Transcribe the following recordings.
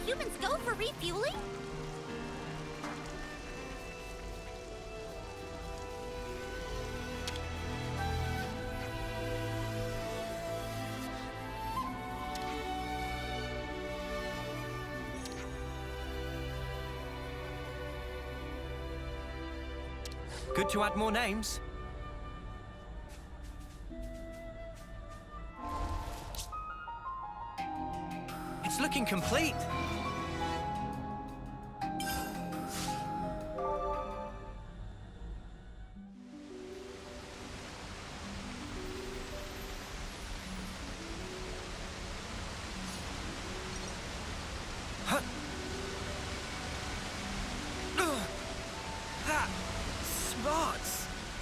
humans go for refueling? Good to add more names. It's looking complete. Huh. Ha! Smarts!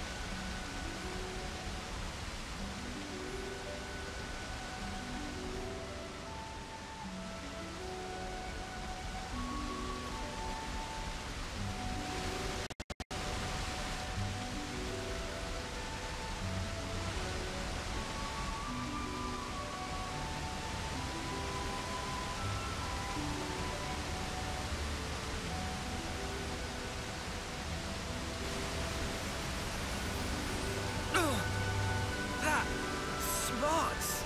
Smarts!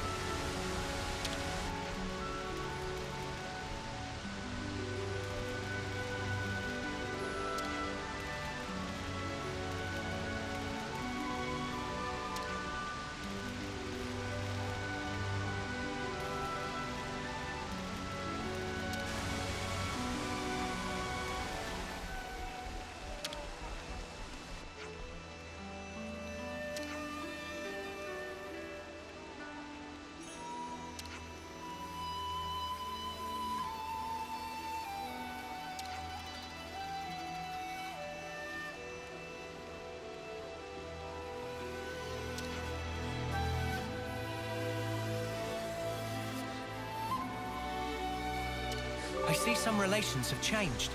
I see some relations have changed.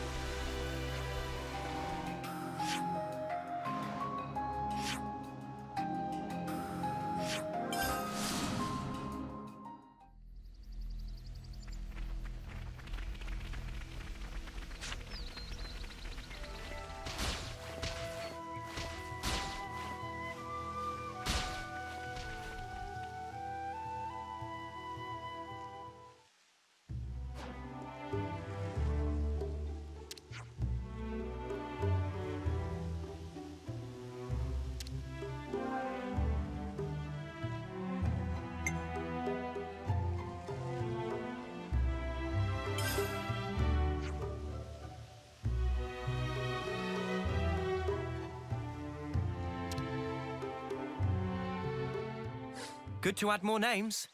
Good to add more names.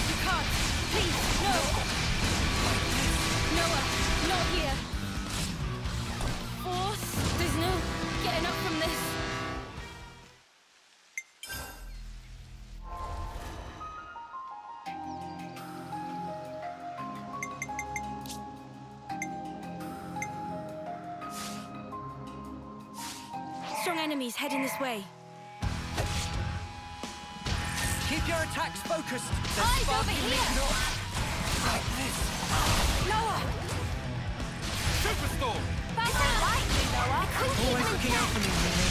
You can't. Please, no. Noah, not here. Force, there's no getting up from this. Strong enemies heading this way. Keep your attacks focused. Eyes over here! Like this. Noah! Superstorm! Back out! Right, Noah! Always looking out for me, Mimi.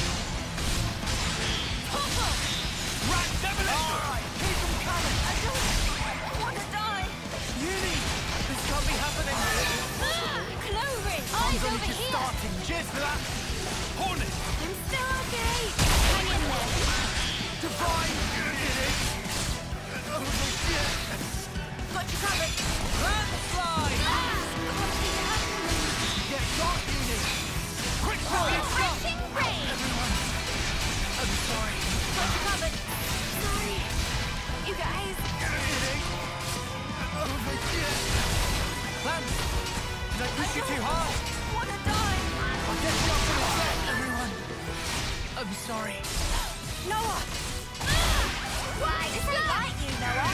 Papa! Rat demolition! Alright, keep them coming. I don't want to die! Uni! This can't be happening. Cloven! Eyes Only over just here! starting. Cheers for that. Hornet! I'm still okay! Hang in there! Divine unity. Oh, shit. Got you covered! Landslide! Can't see happening! Yeah, got uni. Quick throw! Crashing rain! I'm sorry. Got you covered! Sorry! You guys! Uni. Oh, shit. Lance, did I push you too hard? Wanna die! I'll get you up in a sec, everyone. I'm sorry. Noah! Why? This ain't like you, Noah!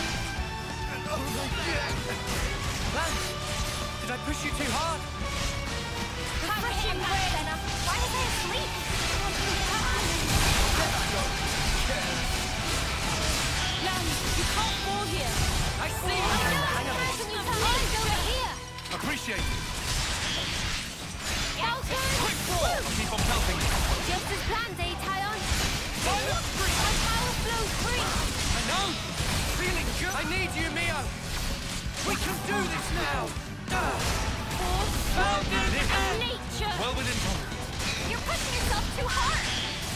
Lance, did I push you too hard? Crashing rain! Why are they asleep? Lance, you can't fall here! I see you. Hang on. Eyes over here! Appreciate it! Falcon! Quick throw! I'll keep on pelting you. Just as planned, eh, Tyon? Fire! My power flows free! I know. Feeling good. I need you, Mio. We can do this now. Force Falcon and nature! Well within tolerance. You're pushing yourself too hard!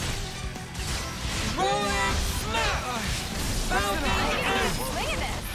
Rolling snap. Falcon Swing of this!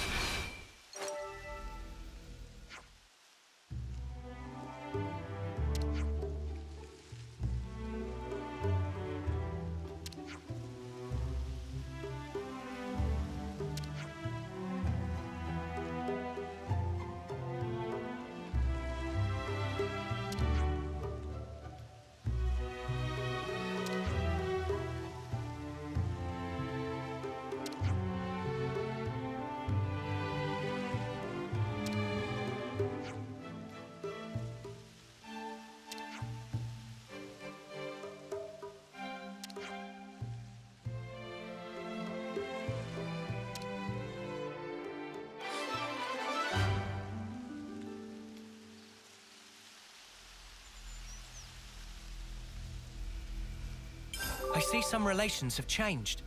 I see some relations have changed.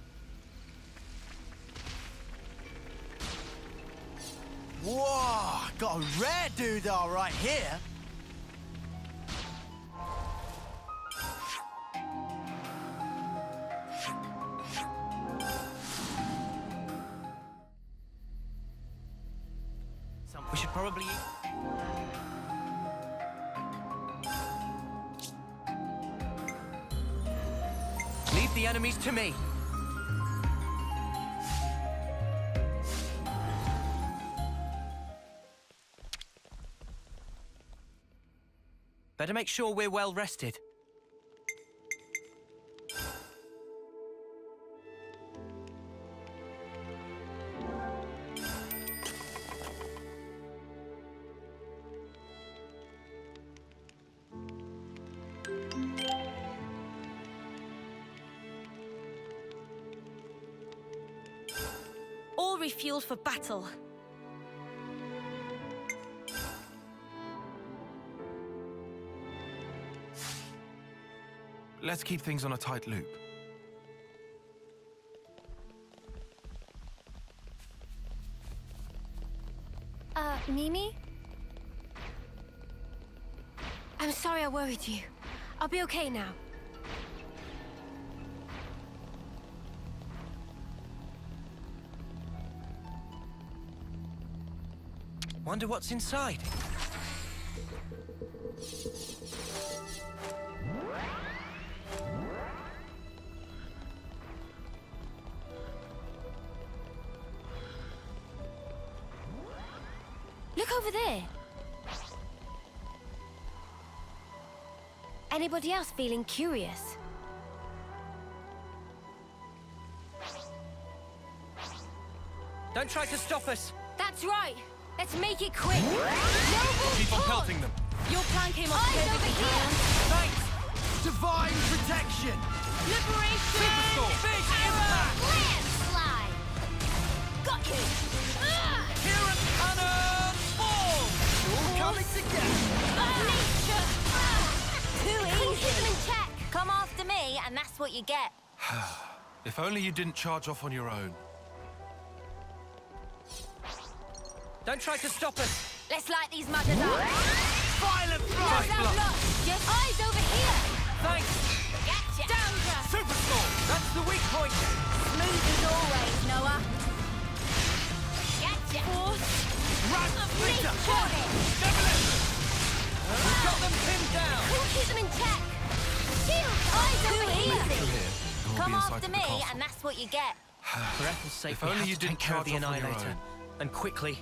Whoa, got a rare doodah right here. We should probably... Leave the enemies to me. Better make sure we're well rested. All refueled for battle. Let's keep things on a tight loop. Mimi? I'm sorry I worried you. I'll be okay now. Wonder what's inside. over there? Anybody else feeling curious? Don't try to stop us. That's right. Let's make it quick. Keep on pelting them. Your plan came off Eyes perfectly, over here. Clown. Thanks. Divine protection! Liberation! Superstorm. Big impact. Landslide. Got you. Kieran Cannon Ball. All coming together! Nature. Too easy. Keep them in check. Come after me, and that's what you get. If only you didn't charge off on your own. Don't try to stop us. Let's light these muggers up. Violent Look, throw! look, look. Just eyes over here. Thanks. Gotcha. Down, Superstorm. That's the weak point. Smooth as always, Noah. Gotcha. Force. Run, Splitter! Demolition. We've got them pinned down. We'll keep them in check. Shield. Eyes over here. Through here. You'll Come be inside after the me, castle. and that's what you get. For Ethel's sake, If we only have you to didn't take care of the charge off on your Annihilator. own. And quickly.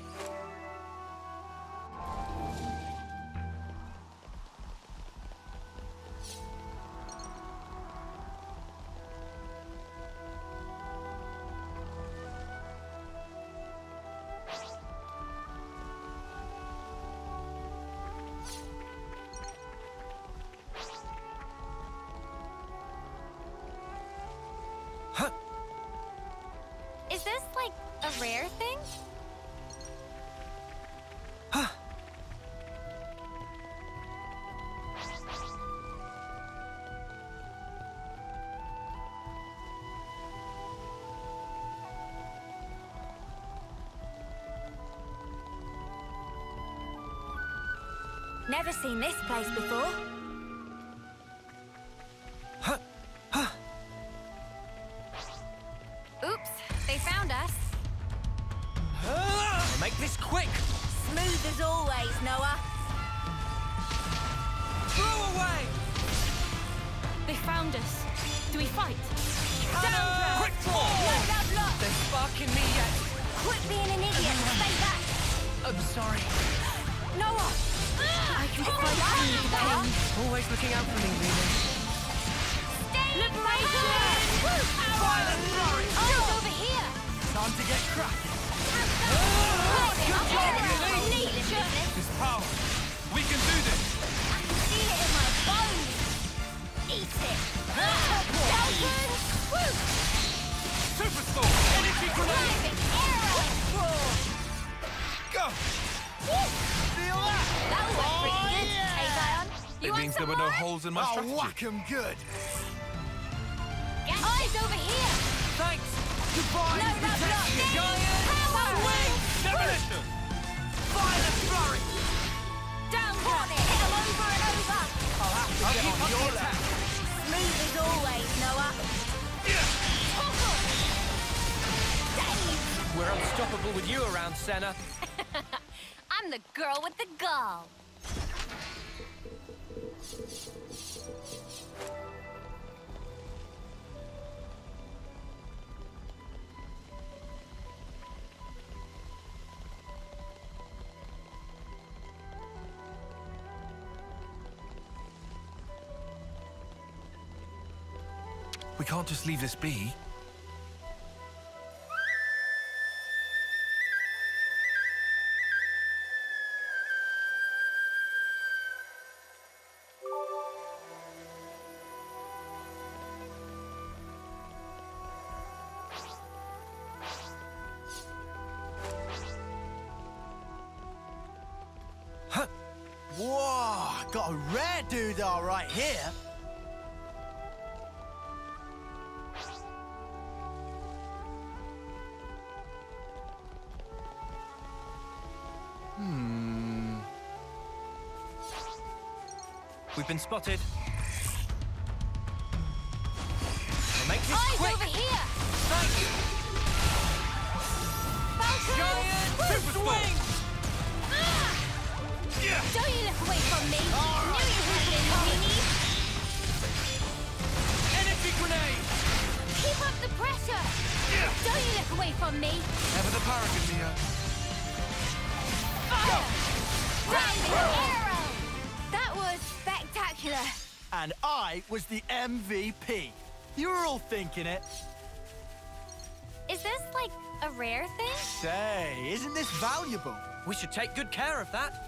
Is this like a rare thing? Never seen this place before. Oops, they found us. I'll make this quick. Smooth as always, Noah. Throw away. They found us. Do we fight? Cannon. Quick draw. Load up, look. They're sparking me yet. Quit being an idiot and stay back. I'm sorry. Noah! I can fight through the pain. Always looking out for me, Lena. Liberation! Violent throwing! Eyes over here! Time to get cracking! Good job, Lily. This power. We can do this. I can feel it in my bones. Eat it. Falcon! Woo! Superstorm. Energy grenade. Private arrow! Go. Feel that? That was pretty good. Hey, Zion. You It want means some there were no more? holes in my I'll strategy. whack 'em good! Eyes over here! Thanks. Divine Load up, protection! look. Giant Power! Demolition. Violent throwing! Down, got it! Hit 'em over and over! I'll Keep get on your up the level! attack. Smooth as always, Noah. Topple! Dave! We're unstoppable with you around, Senna. I'm the girl with the gall. We can't just leave this be. Whoa! Got a rare doodah right here! We've been spotted. I'll make this Eyes quick. over here! Thank you. Falcon! Giant Superstorm. Don't you look away from me! Knew you had it in me! Energy grenade. Keep up the pressure! Don't you look away from me! Never the paragon, Neo. Fire! Flaming arrow! That was spectacular. And I was the MVP. You were all thinking it. Is this like a rare thing? Say, isn't this valuable? We should take good care of that.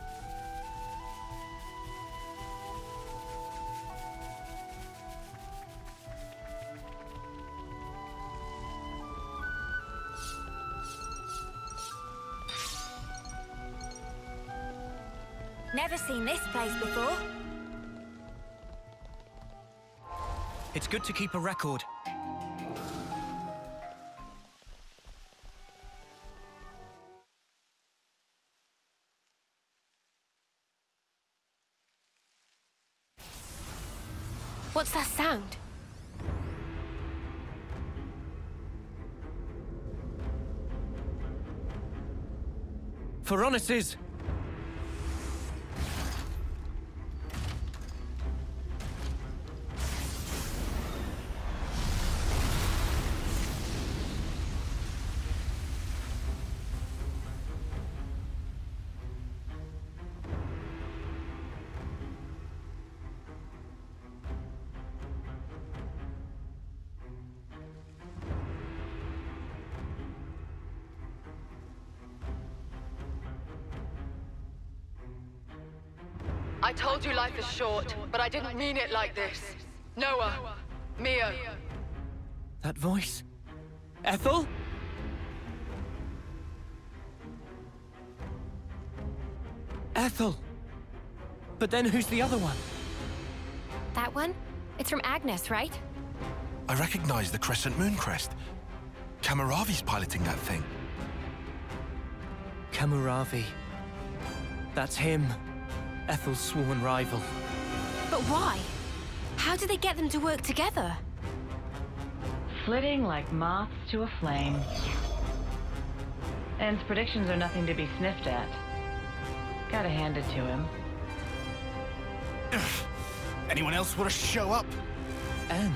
Never seen this place before. It's good to keep a record. What's that sound? Phoronesis! I told you life is short, but I didn't mean it like this. Noah, Mia. That voice? Ethel? Ethel! But then who's the other one? That one? It's from Agnes, right? I recognize the Crescent Moon crest. Kamaravi's piloting that thing. Kamaravi. That's him. Ethel's sworn rival. But why? How did they get them to work together? Flitting like moths to a flame. En's predictions are nothing to be sniffed at. Gotta hand it to him. Anyone else want to show up? En?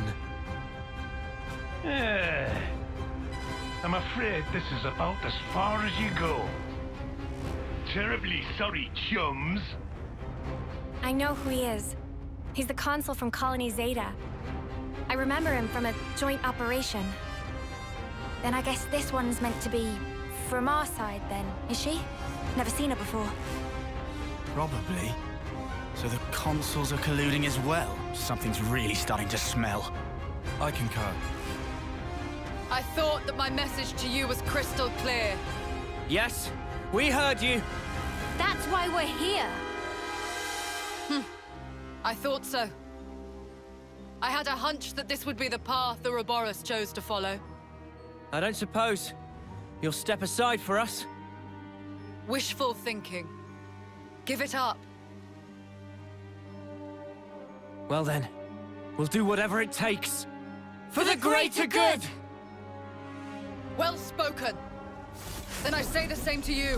I'm afraid this is about as far as you go. Terribly sorry, chums. I know who he is. He's the consul from Colony Zeta. I remember him from a joint operation. Then I guess this one's meant to be from our side then, is she? Never seen her before. Probably. So the consuls are colluding as well. Something's really starting to smell. I concur. I thought that my message to you was crystal clear. Yes, we heard you. That's why we're here. I thought so. I had a hunch that this would be the path the Ouroboros chose to follow. I don't suppose you'll step aside for us? Wishful thinking. Give it up. Well then, we'll do whatever it takes. For the greater good! Well spoken. Then I say the same to you.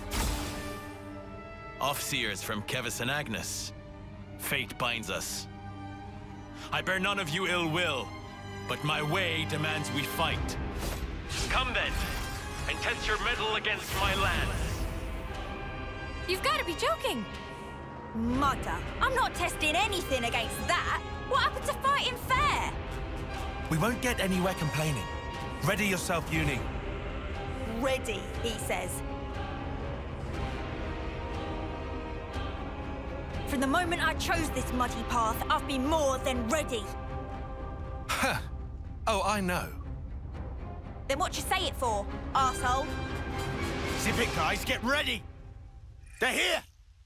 Offseers from Kevis and Agnes. Fate binds us. I bear none of you ill will, but my way demands we fight. Come then, and test your mettle against my lands. You've got to be joking. Mother, I'm not testing anything against that. What happened to fighting fair? We won't get anywhere complaining. Ready yourself, Uni. Ready, he says. From the moment I chose this muddy path, I've been more than ready. Ha! Oh, I know. Then what you say it for, arsehole? Zip it, guys, get ready! They're here!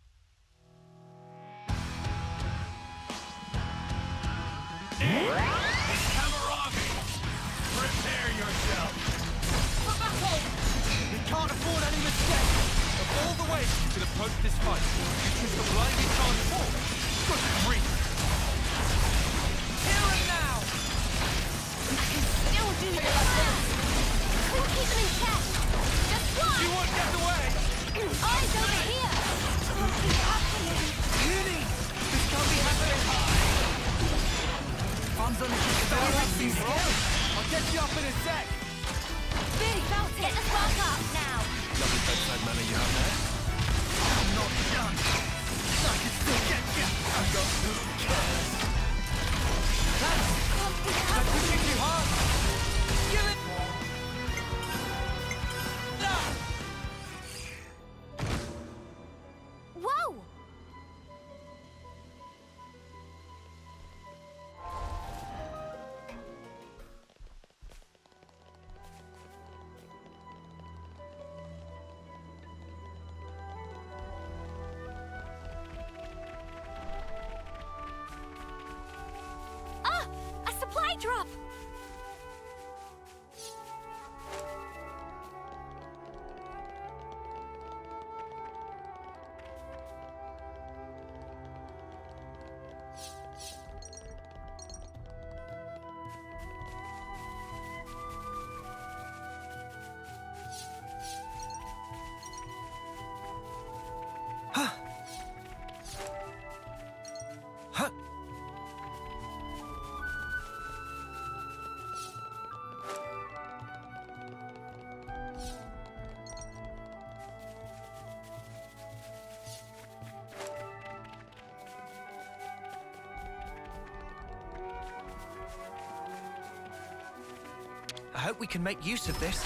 Kamaravi! Prepare yourself! For battle! We can't afford any mistakes! Of all the ways you could approach this fight, you chose to blindly charge forward. Good grief! Here and now! Still do this. Couldn't keep them in check. Just one. You won't get away! Eyes over here. Uni! This can't be happening! Fun's on the I'll get you up in a sec! Really felt it. Get the spark up now. Lovely bedside manner you have there. not done. I can still get you. I got who cares. Is that pushing too hard? Give it. Whoa! Ah! A supply drop! I hope we can make use of this.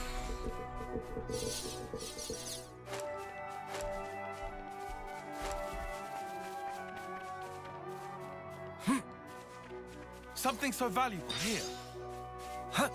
Something so valuable here. Huh.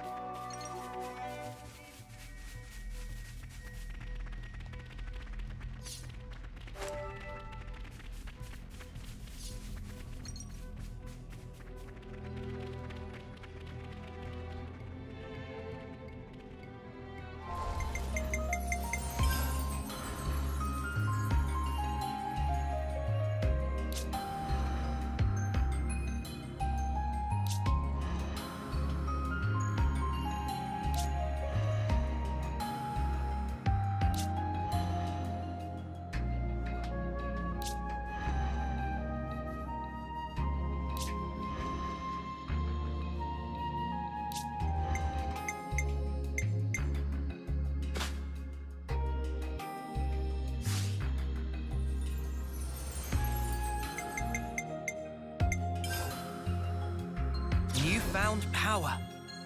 Newfound power.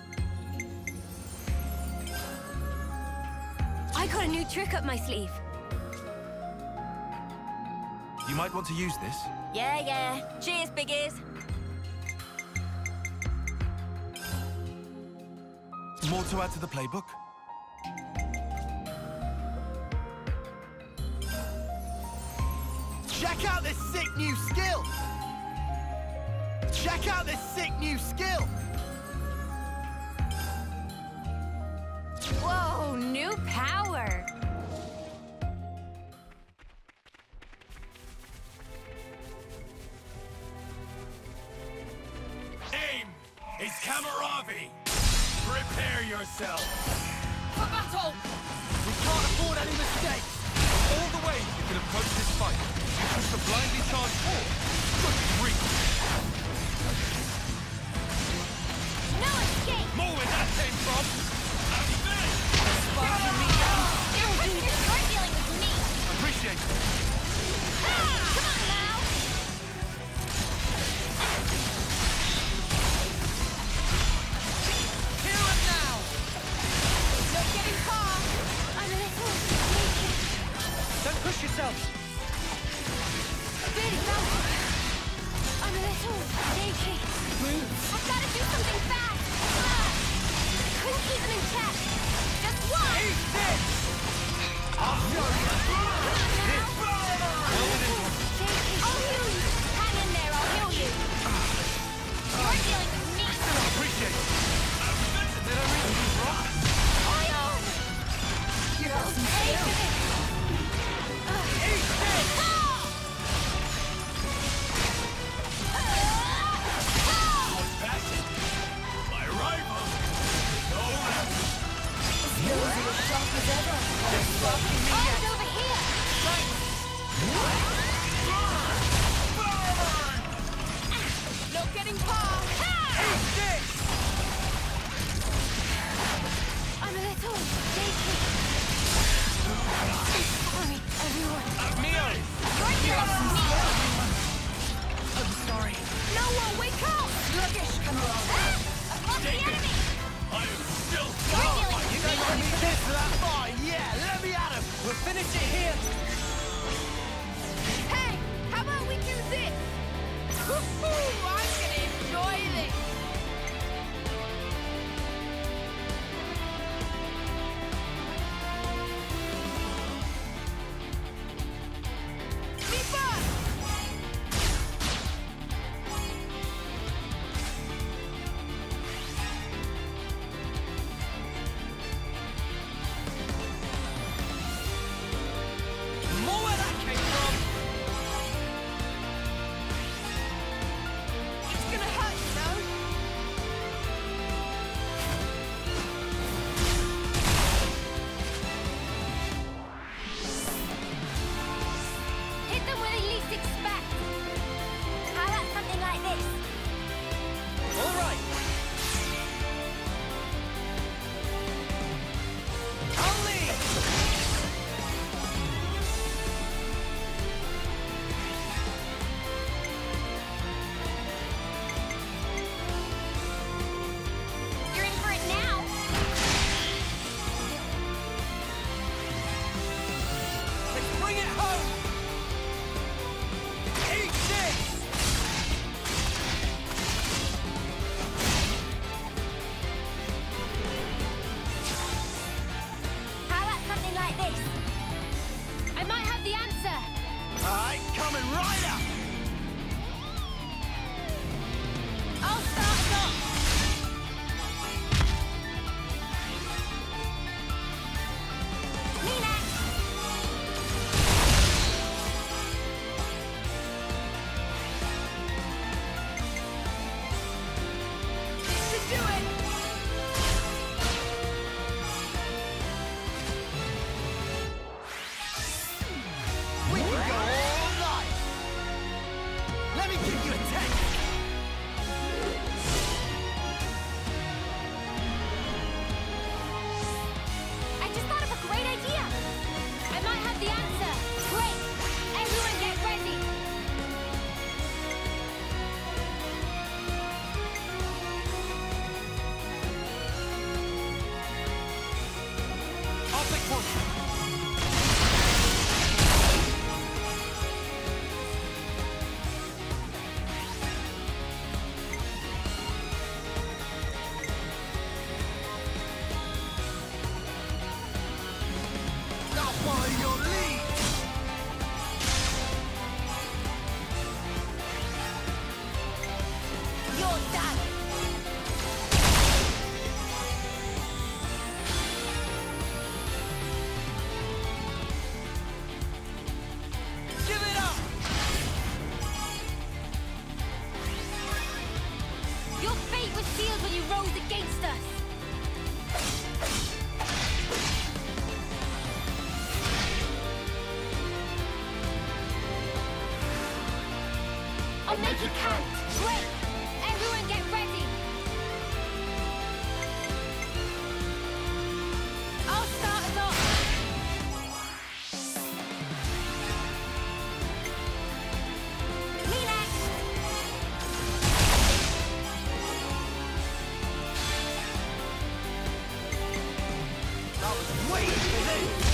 I got a new trick up my sleeve. You might want to use this. Yeah. Cheers, big ears. More to add to the playbook? Check out this sick new skill! Check out this sick new skill! Whoa, new power. Aim is Kamaravi! Prepare yourself! For battle! We can't afford any mistakes! All the ways you can approach this fight. You choose to blindly charge or good grief. No escape! More where that came from! You're dealing with me! Appreciate it. Come on now! Here and now! No getting far! I'm a little naked. Don't push yourself! Really bouncy. I'm a little shaky. I've got to do something fast! I couldn't keep them in check. Just one! Eat this! I'll show you! Shaky. I'll heal you. Hang in there, I'll heal you. You're dealing with me. Appreciate it. Did I read you wrong? Oil! You're take it. Eat this! Passing. My rival. No rest. Oil's over here! No getting far! Eat this! I'm a little shaky. Cheers for that fight! Yeah, let me at him! We'll finish it here! Hey, how about we do this? Woohoo! I'm gonna enjoy this! Be fun! More where that came from! It's gonna hurt, you know? Hit them where they least expect. How about something like this? All right! I'll lead! You're in for it now. Let's bring it home! Eat this! How about something like this? I might have the answer. Alright, coming right up! I'll start us off. Me next. This should do it. We can go all night! Let me give you a taste! I just thought of a great idea. I might have the answer. Great. Everyone get ready. I'll take one! I'll follow your lead! You're done. Give it up! Your fate was sealed when you rose against us. I'll make it count. Great. Everyone get ready. I'll start us off. Me next. I was waiting for this!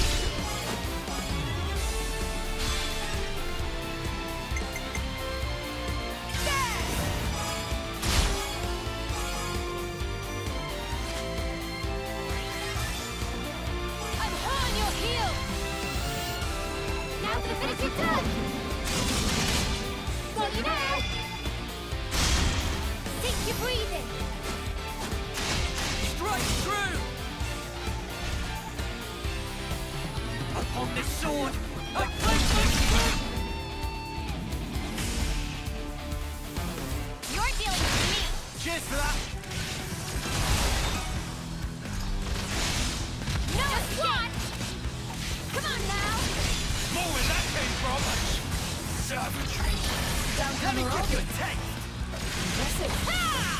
I'm hot on your heel. Now for the finishing touch. Got you now. Sink your breathing. Straight through! Upon this sword, I place my foot! You're dealing with me. Cheers for that! No, just watch. Come on now. More where that came from! Savagery! Let me give you a taste! Ha!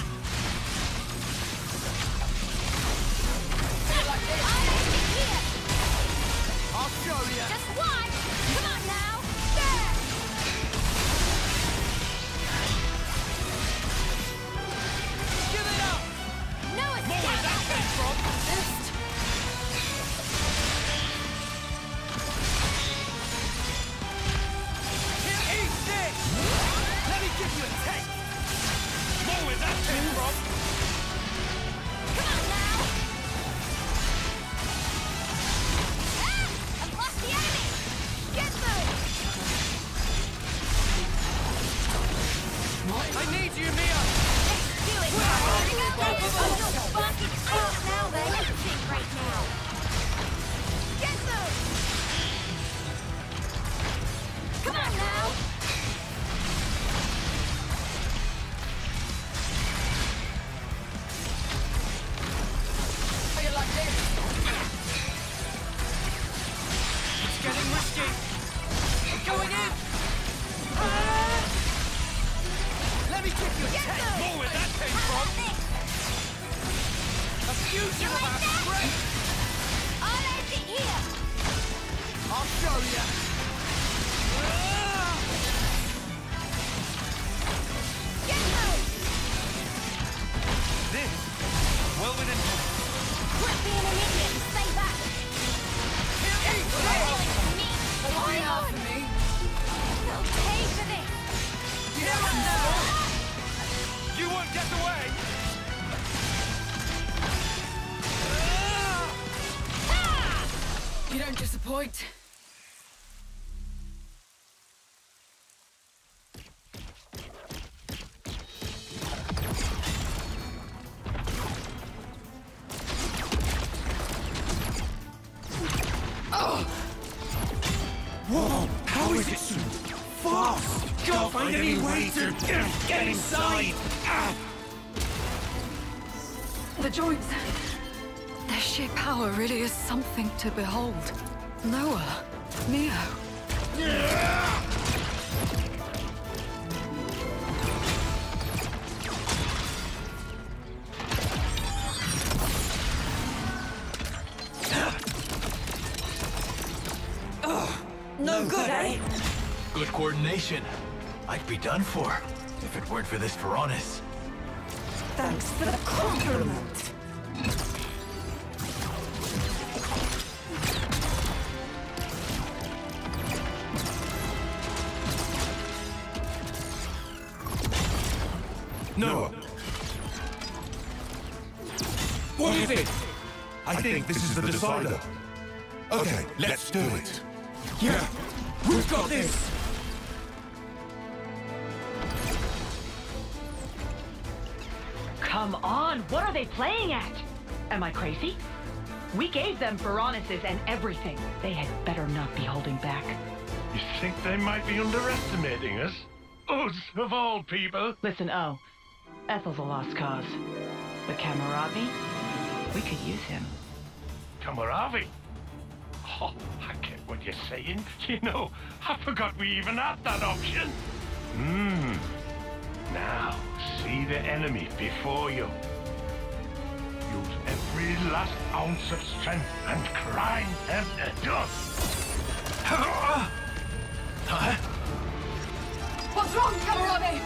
I'll show you! Just watch! Come on now! There! Give it up! No escape! More where that came from! warrior! Get out! This, well within... Quit being an idiot and stay back! Why not for me? You'll pay for this! You won't get away! You don't disappoint. Whoa! How is it so fast? Can't find any way to get inside! The joints. Their sheer power really is something to behold. Noah, Neo. No good, eh? Good coordination. I'd be done for if it weren't for this Varonis. Thanks for the compliment. No. What is it? I think this is the decider. Okay, let's do it. Yeah, we've got this! Come on, what are they playing at? Am I crazy? We gave them Varonis's and everything. They had better not be holding back. You think they might be underestimating us? Us, of all people. Listen, Ethel's a lost cause. But Kamaravi, we could use him. Kamaravi? Oh, I get what you're saying. You know, I forgot we even had that option. Now, see the enemy before you. Use every last ounce of strength and grind them to dust. What's wrong, Kamaravi?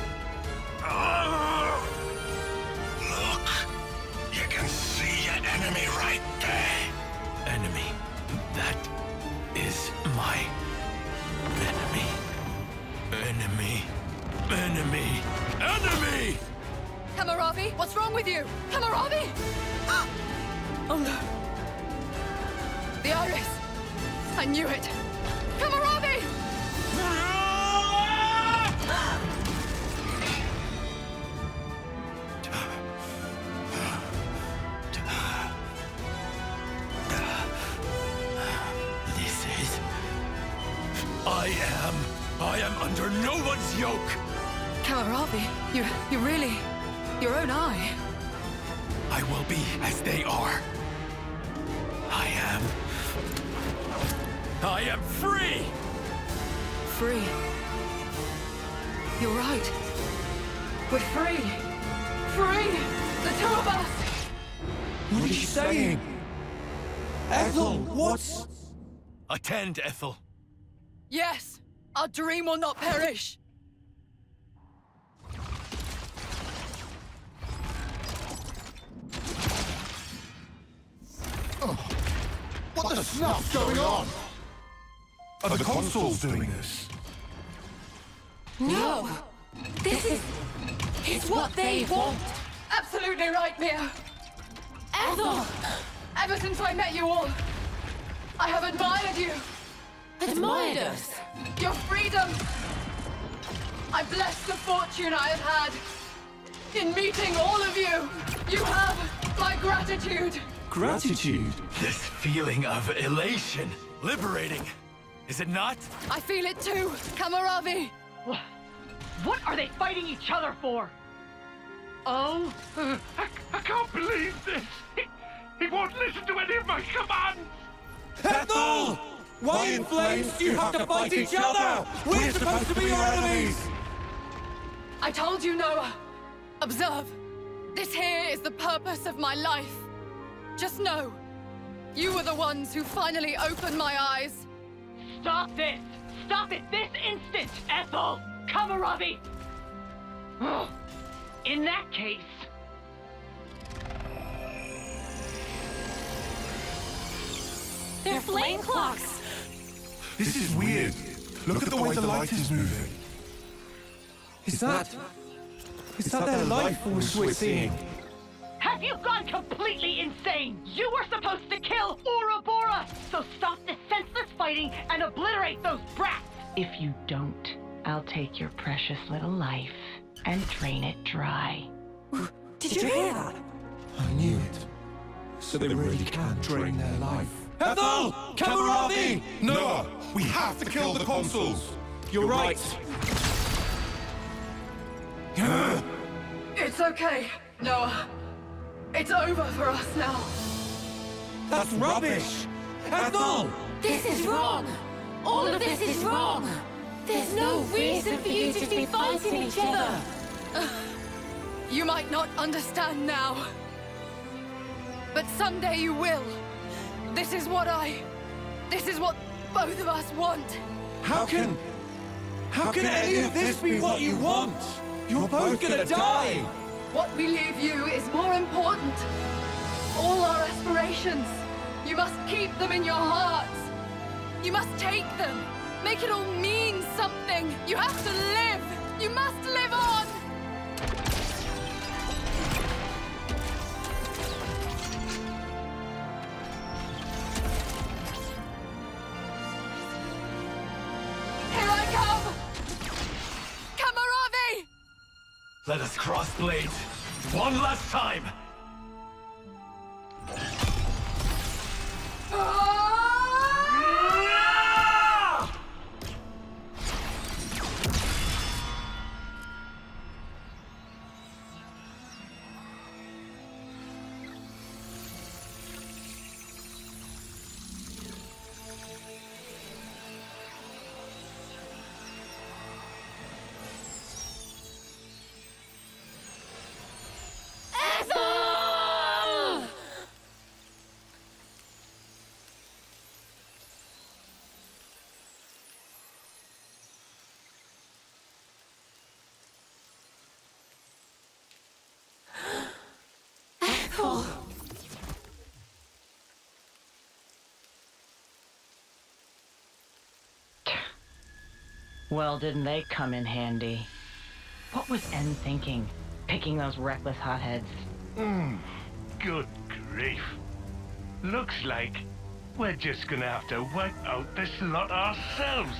Look, you can see an enemy right there. Enemy. That is my enemy. Enemy. Enemy. Enemy! Kamaravi, what's wrong with you? Kamaravi! Oh no. The Iris. I knew it. Kamaravi! I am under no one's yoke! Kamaravi, you really... your own eye. I will be as they are. I am free! Free. You're right. We're free. Free! The two of us! What are you saying? Ethel, what's... Attend, Ethel. Yes! Our dream will not perish! What the snuff's going on? Are the consoles doing this? No! This is... it's what they want! Absolutely right, Mia! Ethel! Ever since I met you all, I have admired you! Admired us! Your freedom! I bless the fortune I have had in meeting all of you! You have my gratitude! Gratitude? This feeling of elation. Liberating. Is it not? I feel it too, Kamaravi! What are they fighting each other for? Oh? I can't believe this! He won't listen to any of my commands! Ethel! Why in flames do you have to fight each other? We're supposed to be your enemies! I told you, Noah. Observe. This here is the purpose of my life. Just know, you were the ones who finally opened my eyes. Stop this! Stop it this instant! Ethel! Kamaravi! Ugh. In that case... They're flame clocks! This is weird. Look at the way the light is moving. Is that their life force we're seeing? Have you gone completely insane? You were supposed to kill Ouroboros! So stop this senseless fighting and obliterate those brats! If you don't, I'll take your precious little life and drain it dry. Did you hear that? I knew it. So they really can drain their life. Ethel! Kamaravi! Noah, we have to kill the consuls. You're right. It's okay, Noah. It's over for us now. That's rubbish! Ethel! This is wrong! All of this is wrong! There's no reason for you to be fighting each other! You might not understand now. But someday you will. This is what both of us want. How can any of this be what you want? You're both gonna die! What we leave you is more important. All our aspirations. You must keep them in your hearts. You must take them. Make it all mean something. You have to live. You must live on. Here I come! Kamaravi! Let us cross blades one last time! Well, didn't they come in handy? What was En thinking, picking those reckless hotheads? Good grief. Looks like we're just gonna have to wipe out this lot ourselves.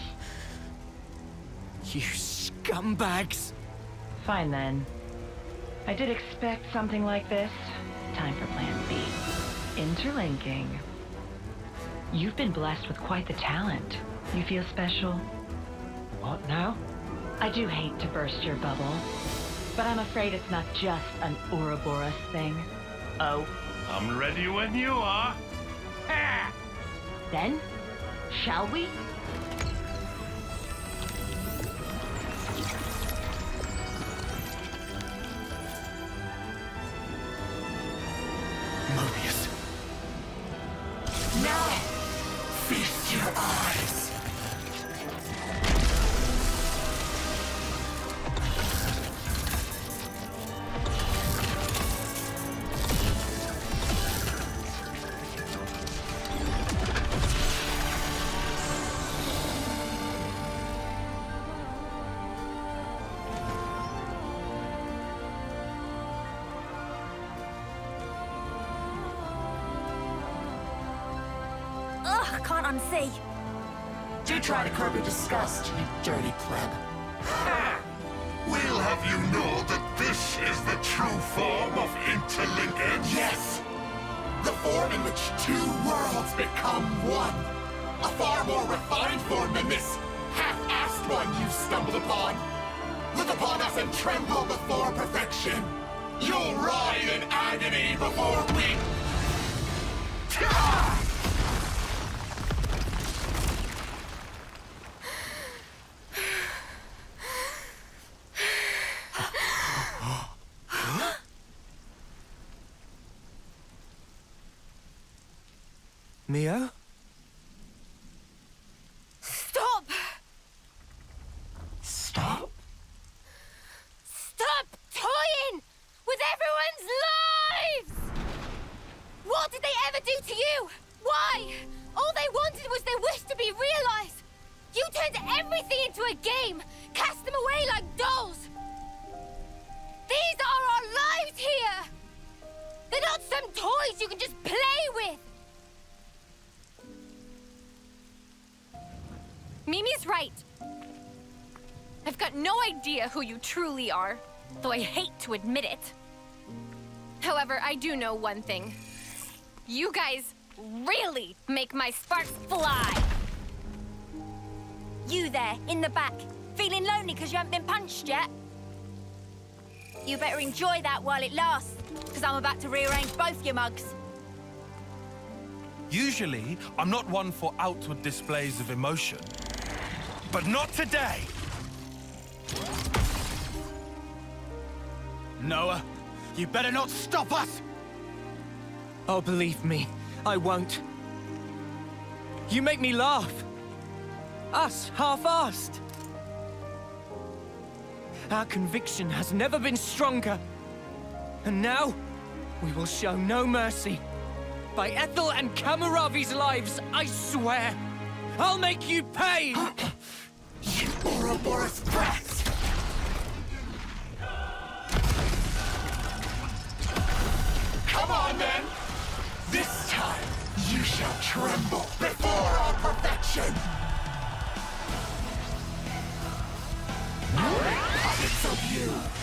You scumbags! Fine then. I did expect something like this. Time for plan B. Interlinking. You've been blessed with quite the talent. You feel special? What now? I do hate to burst your bubble, but I'm afraid it's not just an Ouroboros thing. Oh? I'm ready when you are. Ha! Then, shall we? Mobius. Now, feast your eyes. Ugh, can't unsee. Do try to curb your disgust, you dirty pleb. We'll have you know that this is the true form of interlinking. Yes! The form in which two worlds become one. A far more refined form than this half-assed one you've stumbled upon. Look upon us and tremble before perfection. You'll writhe in agony before we... Mia? everything into a game! Cast them away like dolls! These are our lives here! They're not some toys you can just play with! Mimi's right. I've got no idea who you truly are, though I hate to admit it. However, I do know one thing. You guys really make my sparks fly! You there, in the back, feeling lonely because you haven't been punched yet? You better enjoy that while it lasts, because I'm about to rearrange both your mugs. Usually, I'm not one for outward displays of emotion. But not today! Noah, you better not stop us! Oh, believe me, I won't. You make me laugh. Us, half-assed. Our conviction has never been stronger. And now, we will show no mercy. By Ethel and Kamaravi's lives, I swear! I'll make you pay! You Ouroboros brats! Come on, then! This time, you shall tremble before our perfection! Puppets of you!